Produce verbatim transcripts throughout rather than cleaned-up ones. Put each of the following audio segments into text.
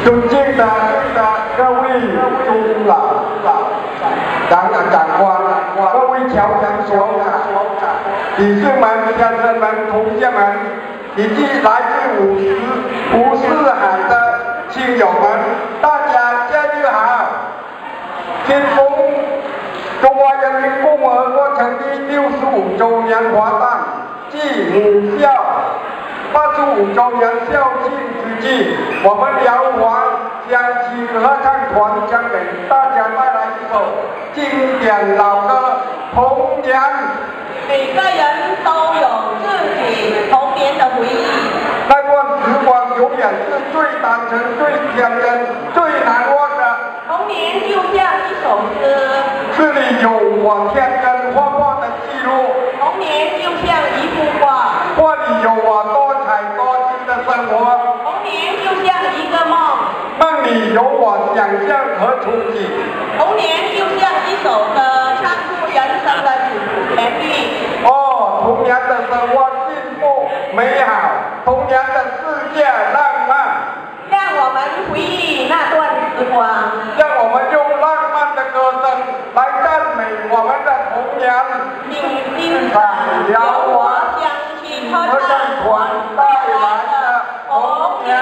尊敬的各位中老长长长官、各位侨长所长、理事们、先生们、同学们，以及来自五十五四海的亲友们，大家节日好！庆祝中华人民共和国成立六十五周年华诞暨母校八十五周年校庆之际，我们辽华乡亲合唱团将给大家带来一首经典老歌《童年》。 每个人都有自己童年的回忆， 那段时光永远是最单纯、最天真、最难忘的。 童年就像一首诗， 这里有我天真活泼的记录。 童年就像一幅画， 画里有我多彩多姿的生活。 童年就像一个梦， 梦里有我想象和憧憬。 童年就像一首歌，唱出人生的旋律。 哦，童年的生活幸福美好，童年的世界浪漫。 让我们回忆那段时光， 让我们用浪漫的歌声来赞美我们的童年。 请欣赏由我乡亲合唱团带来的童年。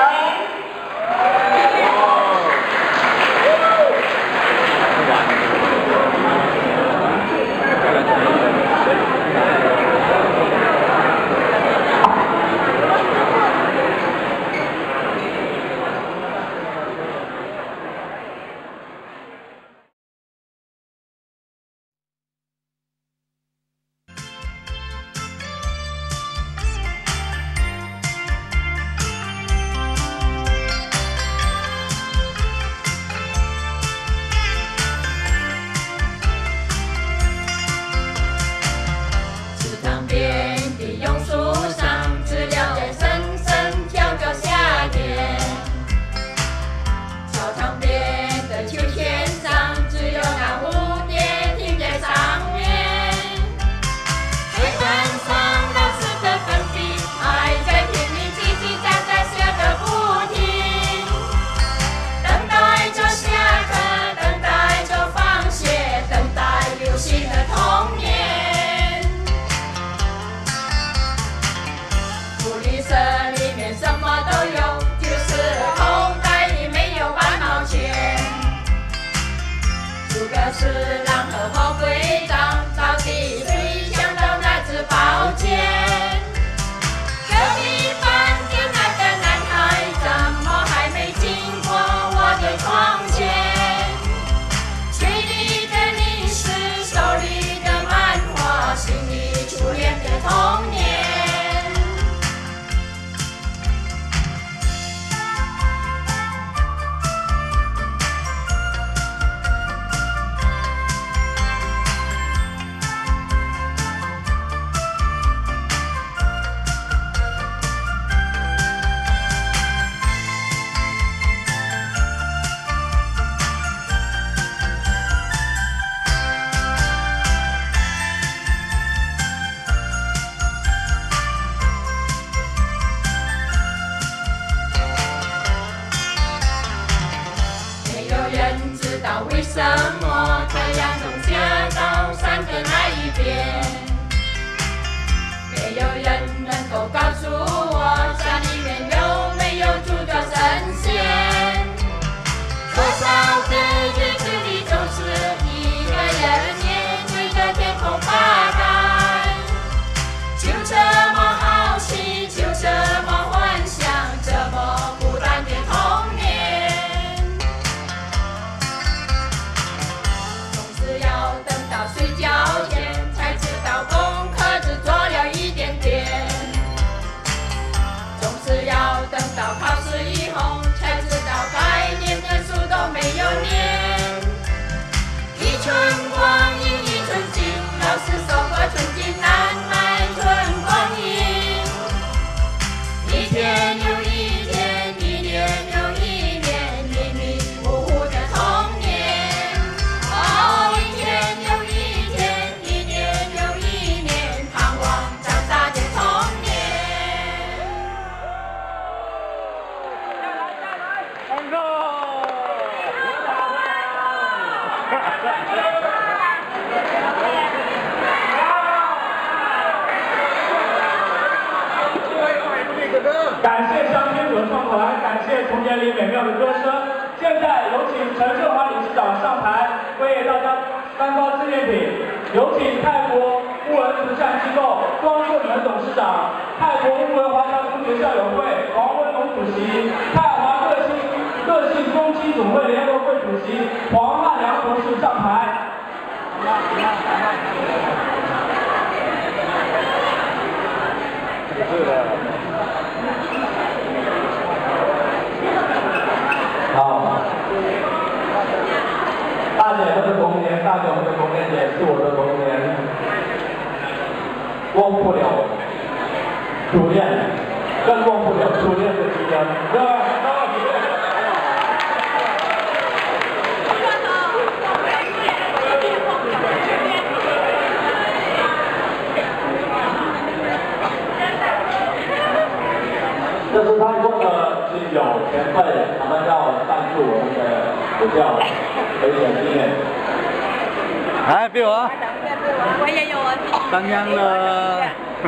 感谢乡亲合唱团，感谢童年里美妙的歌声。现在有请陈胜华理事长上台，为大家颁发纪念品。有请泰国乌文慈善机构庄顺门董事长、泰国乌文华侨中学校友会王文龙主席、泰华各性各性中期总会联合会主席黄汉良博士上台。是的。好，大姐们的童年，大姐们的童年也是我的童年，忘不了初恋，更忘不了初恋的今天，对吧？这是泰国的亲友前辈，他们要赞助我们的学校，可以点纪念。 来，俾我啊！ 我也有啊。 当然了。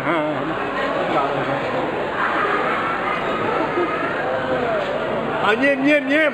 啊，念念念。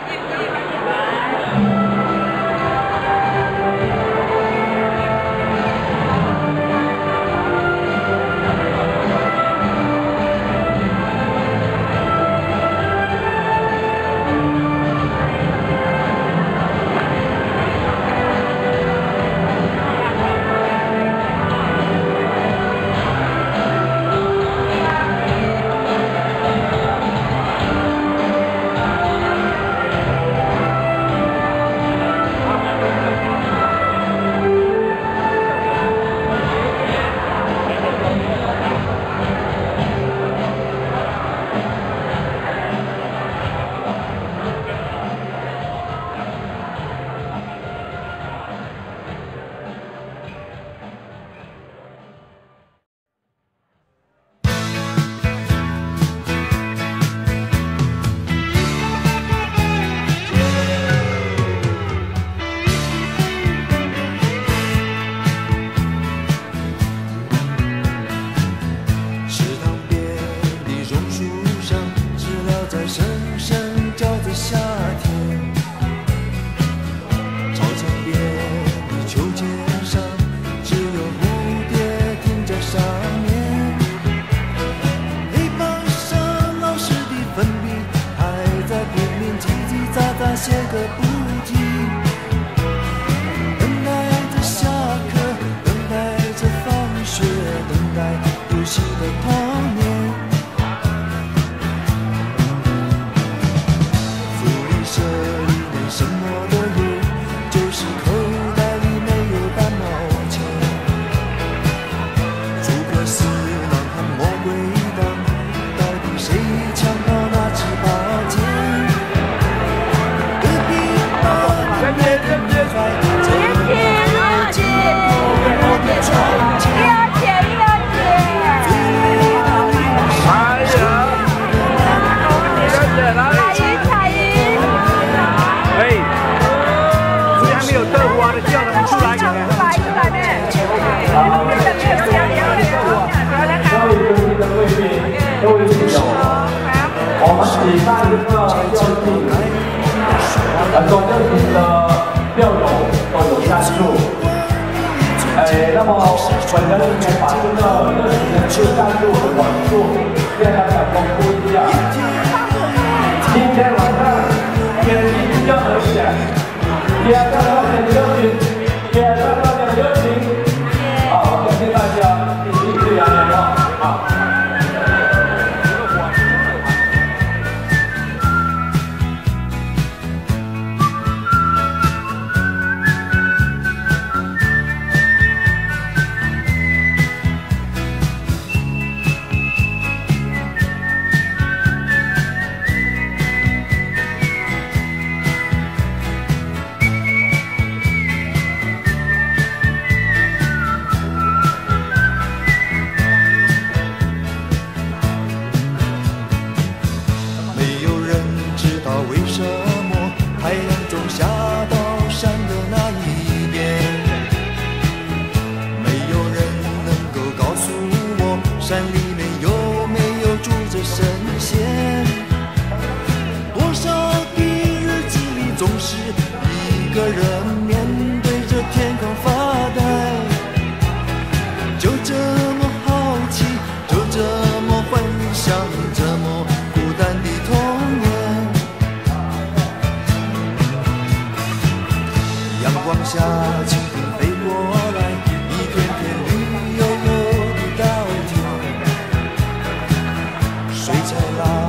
写个不停，等待着下课，等待着放学，等待游戏的童年。福利社里没什么的人，就是口袋里没有半毛钱。诸葛四郎和魔鬼党，到底谁抢到那支宝剑？ 各位亲友，我们举办一个校庆，呃，总校庆的校友都有赞助。哎，那么本人今天把这个热情的去赞助的管数，跟大家公布一下。今天晚上天气比较和谐，第二个要点热情，第二个要点热情。好，谢谢大家，一起自然联络。好。 个人面对着天空发呆，就这么好奇，就这么幻想，这么孤单的童年。阳光下，蜻蜓飞过来，一片片绿油油的稻田，水彩蓝。